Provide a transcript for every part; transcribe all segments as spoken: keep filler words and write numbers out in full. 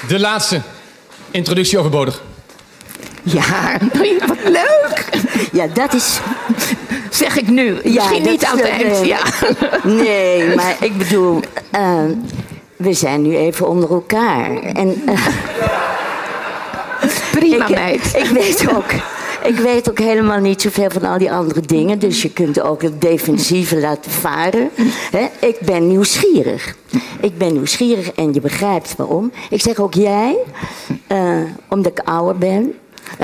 De laatste. Introductie overbodig. Ja, wat leuk. Ja, dat is... Zeg ik nu. Misschien ja, niet aan het eind. Ja. Nee, maar ik bedoel... Uh, we zijn nu even onder elkaar. En, uh, Prima, ik, meid. Ik weet ook... Ik weet ook helemaal niet zoveel van al die andere dingen. Dus je kunt ook het defensieve laten varen. He, ik ben nieuwsgierig. Ik ben nieuwsgierig en je begrijpt waarom. Ik zeg ook jij. Uh, omdat ik ouder ben.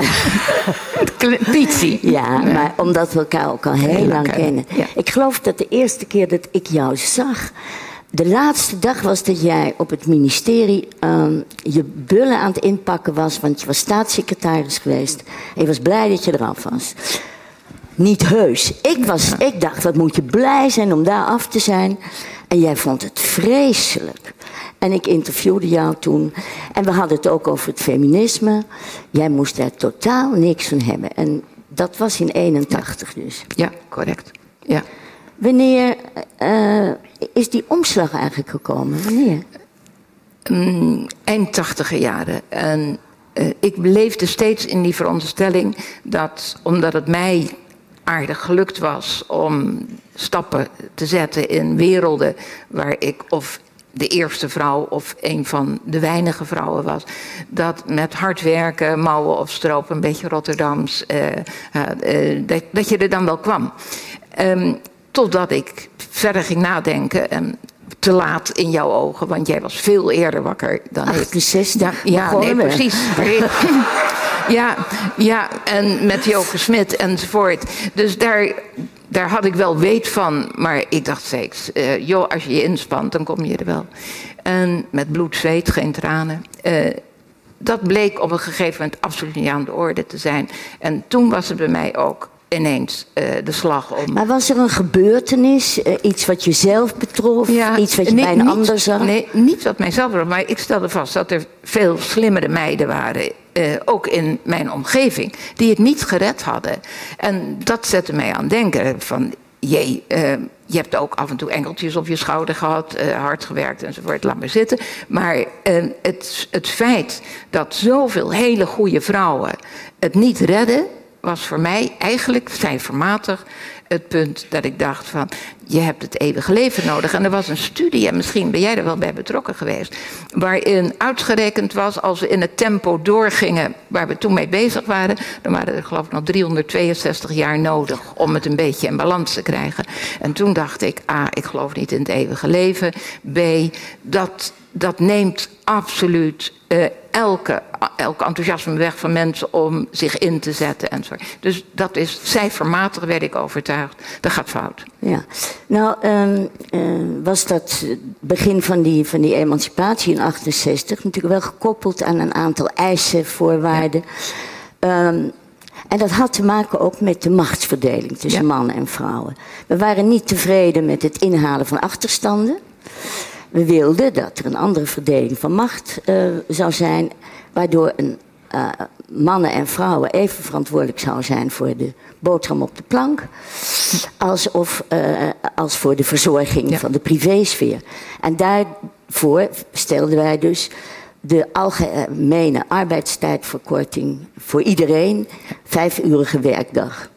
Pietsie. Ja, maar omdat we elkaar ook al heel, heel lang kennen. Ja. Ik geloof dat de eerste keer dat ik jou zag... De laatste dag was dat jij op het ministerie um, je bullen aan het inpakken was... want je was staatssecretaris geweest. En je was blij dat je eraf was. Niet heus. Ik, was, ik dacht, wat moet je blij zijn om daar af te zijn. En jij vond het vreselijk. En ik interviewde jou toen. En we hadden het ook over het feminisme. Jij moest daar totaal niks van hebben. En dat was in eenentachtig dus. Ja, correct. Ja. Wanneer uh, is die omslag eigenlijk gekomen? Wanneer? Um, eind tachtiger jaren. En uh, ik leefde steeds in die veronderstelling dat, omdat het mij aardig gelukt was om stappen te zetten in werelden waar ik of de eerste vrouw of een van de weinige vrouwen was, dat met hard werken, mouwen of stroop, een beetje Rotterdams, uh, uh, uh, dat, dat je er dan wel kwam. Um, Totdat ik verder ging nadenken. En te laat in jouw ogen, want jij was veel eerder wakker dan achtenzestig, ik. Ja, ja nee, we. precies. ja, ja, en met Joke Smit enzovoort. Dus daar, daar had ik wel weet van. Maar ik dacht steeds, uh, joh, als je je inspant, dan kom je er wel. En met bloed, zweet, geen tranen. Uh, dat bleek op een gegeven moment absoluut niet aan de orde te zijn. En toen was het bij mij ook ineens uh, de slag om. Maar was er een gebeurtenis, uh, iets wat je zelf betrof, ja, iets wat je nee, bij een niet, ander zag? Nee, niet wat mijzelf betrof, maar ik stelde vast dat er veel slimmere meiden waren, uh, ook in mijn omgeving, die het niet gered hadden. En dat zette mij aan denken van, jee, uh, je hebt ook af en toe engeltjes op je schouder gehad, uh, hard gewerkt enzovoort, laat maar zitten. Maar uh, het, het feit dat zoveel hele goede vrouwen het niet redden, was voor mij eigenlijk cijfermatig het punt dat ik dacht van, je hebt het eeuwige leven nodig. En er was een studie, en misschien ben jij er wel bij betrokken geweest, waarin uitgerekend was, als we in het tempo doorgingen waar we toen mee bezig waren, dan waren er geloof ik nog driehonderdtweeënzestig jaar nodig om het een beetje in balans te krijgen. En toen dacht ik, A, ik geloof niet in het eeuwige leven. B, dat, dat neemt absoluut uh, elke, elke enthousiasme weg van mensen om zich in te zetten enzovoort. Dus dat is cijfermatig, werd ik overtuigd. Dat gaat fout. Ja. Nou, um, uh, was dat begin van die, van die emancipatie in achtenzestig natuurlijk wel gekoppeld aan een aantal eisen, voorwaarden. Ja. Um, en dat had te maken ook met de machtsverdeling tussen ja. mannen en vrouwen. We waren niet tevreden met het inhalen van achterstanden. We wilden dat er een andere verdeling van macht uh, zou zijn, waardoor een, uh, mannen en vrouwen even verantwoordelijk zouden zijn voor de boterham op de plank, als, of, uh, als voor de verzorging ja. van de privésfeer. En daarvoor stelden wij dus de algemene arbeidstijdverkorting voor iedereen, vijfurige werkdag.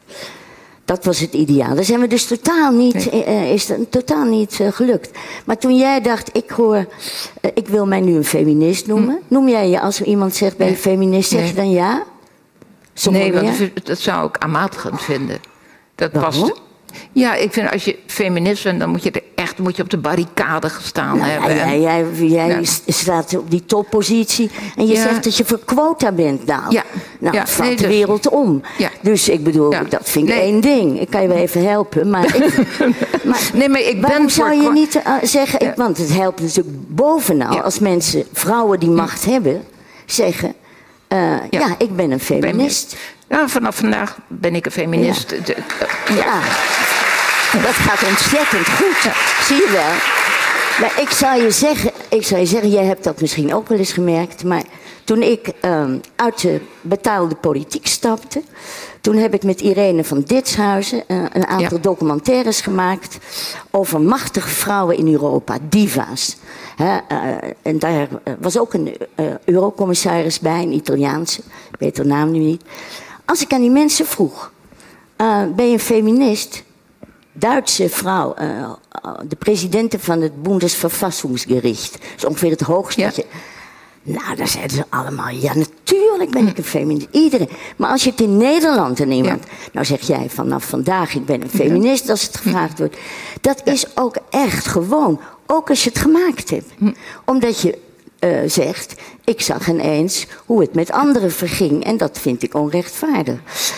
Dat was het ideaal. Daar zijn we dus totaal niet, nee. uh, is dat totaal niet uh, gelukt. Maar toen jij dacht, ik hoor, uh, ik wil mij nu een feminist noemen. Hm. Noem jij je, als er iemand zegt, ben je nee. feminist, zeg nee. je dan ja? Sommige nee, want dat, dat zou ik aanmatigend vinden. Dat Waarom? past. Ja, ik vind als je feminist bent, dan moet je er echt moet je op de barricade gestaan nou, hebben. Ja, en, jij jij ja. staat op die toppositie en je ja. zegt dat je voor quota bent. Nou, ja. nou ja. valt nee, de dus, wereld om. Ja. Dus ik bedoel, ja. dat vind ik nee. één ding. Ik kan je wel even helpen. Maar, ik, maar, nee, maar ik waarom ben zou voor je niet uh, zeggen, ja. ik, want het helpt natuurlijk bovenal ja. als mensen, vrouwen die macht ja. hebben, zeggen, uh, ja. ja, ik ben een feminist. Nou, vanaf vandaag ben ik een feminist. Ja. De, uh, ja. ja. Dat gaat ontzettend goed, ja. Zie je wel. Maar ik zou je zeggen, ik zou je zeggen, jij hebt dat misschien ook wel eens gemerkt, maar toen ik um, uit de betaalde politiek stapte, toen heb ik met Irene van Ditshuizen uh, een aantal ja. documentaires gemaakt over machtige vrouwen in Europa, diva's. He, uh, en daar was ook een uh, eurocommissaris bij, een Italiaanse, ik weet haar naam nu niet. Als ik aan die mensen vroeg, uh, ben je een feminist? Duitse vrouw, uh, de presidente van het Bundesverfassungsgericht, dat is ongeveer het hoogste. Ja. Je, nou, daar zeiden ze allemaal, ja, natuurlijk ben ik een feminist. Iedereen. Maar als je het in Nederland aan iemand, ja. nou zeg jij vanaf vandaag, ik ben een feminist, als het gevraagd wordt. Dat ja. is ook echt gewoon, ook als je het gemaakt hebt. Hm. Omdat je uh, zegt, ik zag ineens hoe het met anderen verging en dat vind ik onrechtvaardig.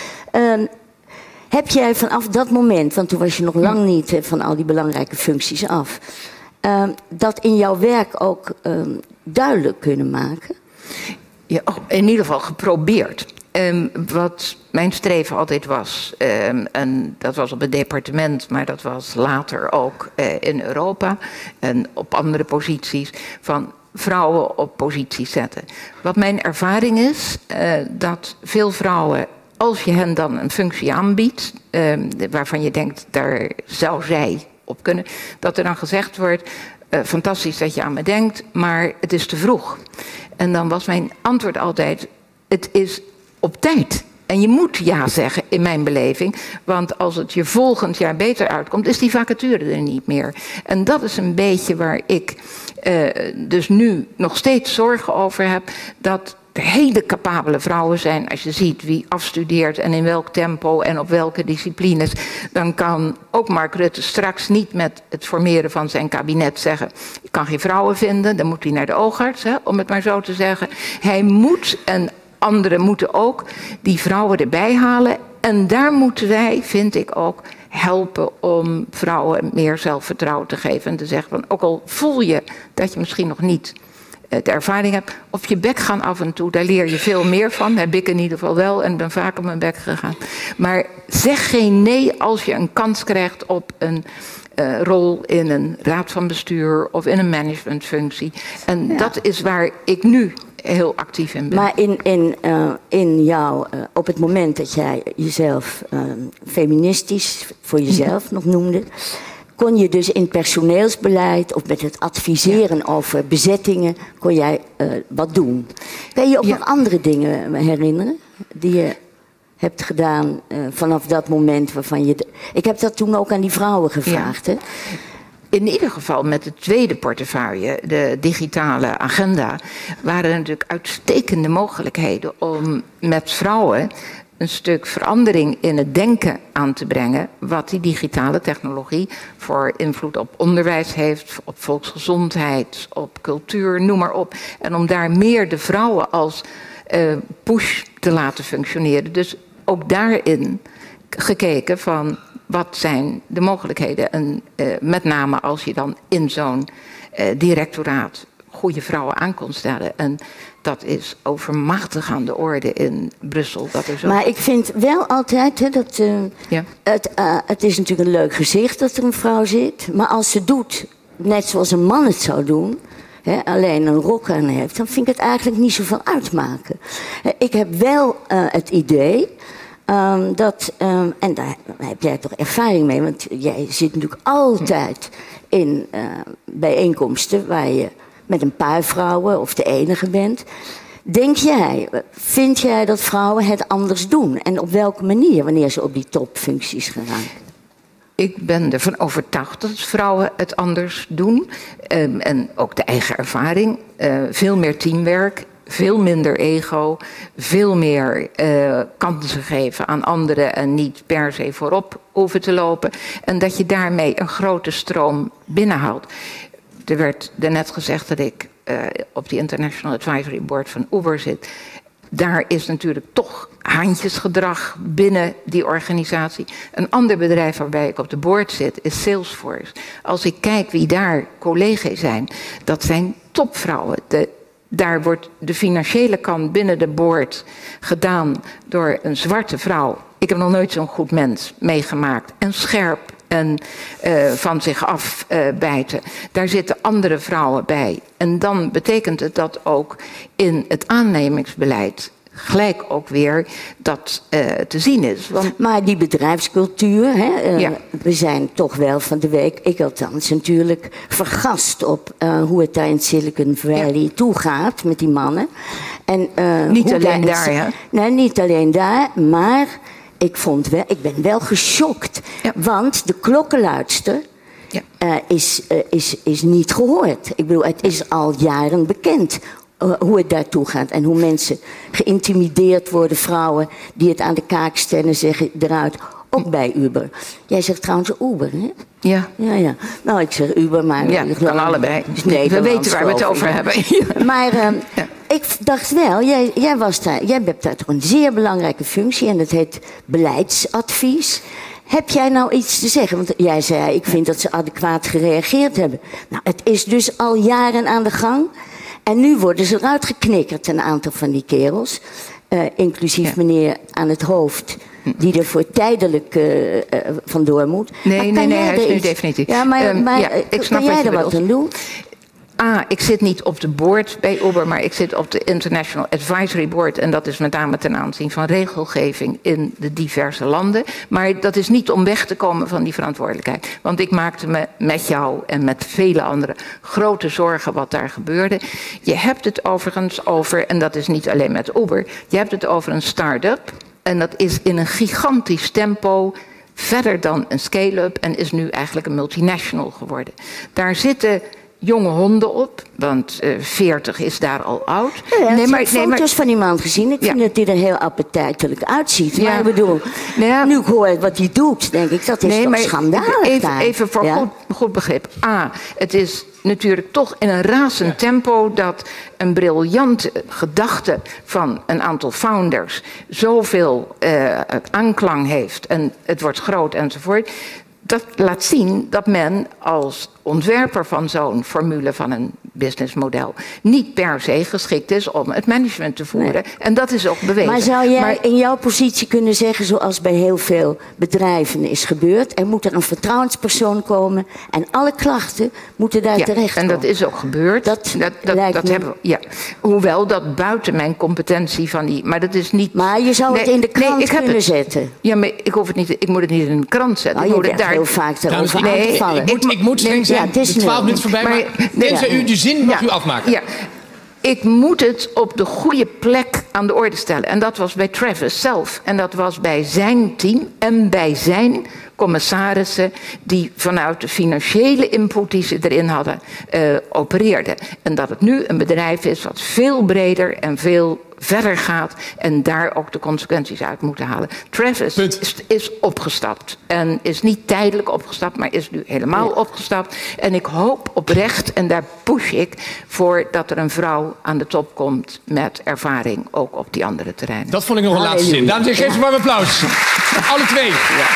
Uh, Heb jij vanaf dat moment, want toen was je nog lang niet uh, van al die belangrijke functies af, uh, dat in jouw werk ook uh, duidelijk kunnen maken? Ja, in ieder geval geprobeerd. Um, wat mijn streven altijd was, um, en dat was op het departement, maar dat was later ook uh, in Europa en op andere posities, van vrouwen op posities zetten. Wat mijn ervaring is, uh, dat veel vrouwen, als je hen dan een functie aanbiedt, uh, waarvan je denkt, daar zou zij op kunnen, dat er dan gezegd wordt, uh, fantastisch dat je aan me denkt, maar het is te vroeg. En dan was mijn antwoord altijd, het is op tijd. En je moet ja zeggen, in mijn beleving, want als het je volgend jaar beter uitkomt, is die vacature er niet meer. En dat is een beetje waar ik uh, dus nu nog steeds zorgen over heb, dat er hele capabele vrouwen zijn. Als je ziet wie afstudeert en in welk tempo en op welke disciplines, dan kan ook Mark Rutte straks niet met het formeren van zijn kabinet zeggen, ik kan geen vrouwen vinden, dan moet hij naar de oogarts, hè, om het maar zo te zeggen. Hij moet, en anderen moeten ook, die vrouwen erbij halen. En daar moeten wij, vind ik ook, helpen om vrouwen meer zelfvertrouwen te geven. En te zeggen, van, ook al voel je dat je misschien nog niet de ervaring hebt, op je bek gaan af en toe, daar leer je veel meer van. Heb ik in ieder geval wel en ben vaak op mijn bek gegaan. Maar zeg geen nee als je een kans krijgt op een uh, rol in een raad van bestuur of in een managementfunctie. En ja. dat is waar ik nu heel actief in ben. Maar in, in, uh, in jou, uh, op het moment dat jij jezelf uh, feministisch voor jezelf ja. nog noemde, kon je dus in personeelsbeleid of met het adviseren ja. over bezettingen, kon jij uh, wat doen. Kan je je ook ja. nog andere dingen herinneren die je hebt gedaan uh, vanaf dat moment waarvan je... De... Ik heb dat toen ook aan die vrouwen gevraagd, ja. hè? In ieder geval met de tweede portefeuille, de digitale agenda, waren er natuurlijk uitstekende mogelijkheden om met vrouwen een stuk verandering in het denken aan te brengen, wat die digitale technologie voor invloed op onderwijs heeft, op volksgezondheid, op cultuur, noem maar op. En om daar meer de vrouwen als uh, push te laten functioneren. Dus ook daarin gekeken van wat zijn de mogelijkheden. En uh, met name als je dan in zo'n uh, directoraat goede vrouwen aan kon stellen. En dat is overmachtig aan de orde in Brussel. Dat er zo... Maar ik vind wel altijd, hè, dat, uh, ja. het, uh, het is natuurlijk een leuk gezicht dat er een vrouw zit. Maar als ze doet, net zoals een man het zou doen, hè, alleen een rok aan heeft, dan vind ik het eigenlijk niet zoveel uitmaken. Uh, ik heb wel uh, het idee um, dat, um, en daar heb jij toch ervaring mee, want jij zit natuurlijk altijd in uh, bijeenkomsten waar je met een paar vrouwen of de enige bent. Denk jij, vind jij dat vrouwen het anders doen? En op welke manier, wanneer ze op die topfuncties geraken? Ik ben ervan overtuigd dat vrouwen het anders doen. Um, en ook de eigen ervaring. Uh, veel meer teamwerk, veel minder ego, veel meer uh, kansen geven aan anderen en niet per se voorop hoeven te lopen. En dat je daarmee een grote stroom binnenhaalt. Er werd daarnet gezegd dat ik uh, op die International Advisory Board van Uber zit. Daar is natuurlijk toch handjesgedrag binnen die organisatie. Een ander bedrijf waarbij ik op de board zit is Salesforce. Als ik kijk wie daar collega's zijn, dat zijn topvrouwen. De, daar wordt de financiële kant binnen de board gedaan door een zwarte vrouw. Ik heb nog nooit zo'n goed mens meegemaakt. En scherp en uh, van zich afbijten. Uh, Daar zitten andere vrouwen bij. En dan betekent het dat ook in het aannemingsbeleid gelijk ook weer dat uh, te zien is. Want maar die bedrijfscultuur, hè, uh, ja. we zijn toch wel van de week, ik althans natuurlijk, vergast op uh, hoe het daar in Silicon Valley ja. toegaat met die mannen. En, uh, niet hoe alleen daar, daar, hè? Nee, niet alleen daar, maar ik, vond wel, ik ben wel geschokt. Ja. Want de klokkenluidster ja. uh, is, uh, is, is niet gehoord. Ik bedoel, het is al jaren bekend hoe het daartoe gaat en hoe mensen geïntimideerd worden, vrouwen die het aan de kaak stellen, zeggen eruit, ook bij Uber. Jij zegt trouwens Uber, hè? Ja. Ja, ja. Nou, ik zeg Uber, maar... Ja, ik kan allebei. Nee, we weten waar we het over hebben. Maar uh, ja. ik dacht wel, jij, jij, was daar, jij hebt daar toch een zeer belangrijke functie en dat heet beleidsadvies. Heb jij nou iets te zeggen? Want jij zei, ik vind dat ze adequaat gereageerd hebben. Nou, het is dus al jaren aan de gang. En nu worden ze eruit geknikkerd, een aantal van die kerels. Uh, inclusief ja. meneer aan het hoofd, die er voor tijdelijk uh, uh, vandoor moet. Nee, nee, nee, hij is nu definitief. Ja, maar, um, maar ja, ik snap kan jij er wat aan doen? Ah, ik zit niet op de board bij Uber, maar ik zit op de International Advisory Board. En dat is met name ten aanzien van regelgeving in de diverse landen. Maar dat is niet om weg te komen van die verantwoordelijkheid. Want ik maakte me met jou en met vele anderen grote zorgen wat daar gebeurde. Je hebt het overigens over, en dat is niet alleen met Uber, je hebt het over een start-up. En dat is in een gigantisch tempo verder dan een scale-up en is nu eigenlijk een multinational geworden. Daar zitten jonge honden op, want uh, veertig is daar al oud. Ja, ja, nee, maar, ik heb nee, foto's maar, van die man gezien. Ik ja. vind dat hij er heel appetijtelijk uitziet. Maar ja. ik bedoel, ja. nu ik hoor wat hij doet, denk ik, dat is nee, toch maar schandalig. Even, even voor ja? goed, goed begrip. A, het is natuurlijk toch in een razend ja. tempo dat een briljante gedachte van een aantal founders zoveel uh, aanklang heeft en het wordt groot enzovoort. Dat laat zien dat men als ontwerper van zo'n formule van een businessmodel niet per se geschikt is om het management te voeren. Nee. En dat is ook bewezen. Maar zou jij maar, in jouw positie kunnen zeggen, zoals bij heel veel bedrijven is gebeurd, er moet er een vertrouwenspersoon komen en alle klachten moeten daar ja, terecht en komen. dat is ook gebeurd. Dat, dat, dat, lijkt dat me... hebben we, ja. Hoewel dat buiten mijn competentie van die... Maar dat is niet... Maar je zou nee, het in de krant nee, ik kunnen het, zetten. Ja, maar ik, hoef het niet, ik moet het niet in de krant zetten. Nou, ik je moet bent het daar heel vaak erover nee, aan te vallen. Ik moet, ik moet streng zijn, ja, de twaalf minuten voorbij, maar, maar tenzij ja. u de zin mag ja, u afmaken. Ja. Ik moet het op de goede plek aan de orde stellen. En dat was bij Travis zelf. En dat was bij zijn team en bij zijn commissarissen die vanuit de financiële input die ze erin hadden uh, opereerden. En dat het nu een bedrijf is wat veel breder en veel verder gaat en daar ook de consequenties uit moeten halen. Travis is, is opgestapt en is niet tijdelijk opgestapt, maar is nu helemaal ja. opgestapt. En ik hoop oprecht, en daar push ik voor, dat er een vrouw aan de top komt met ervaring ook op die andere terreinen. Dat vond ik nog een laatste zin. Dames en heren, geef ze maar een applaus. Alle twee. Ja.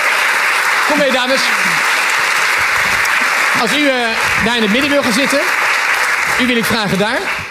Kom mee, dames. Als u uh, daar in het midden wil gaan zitten, u wil ik vragen daar.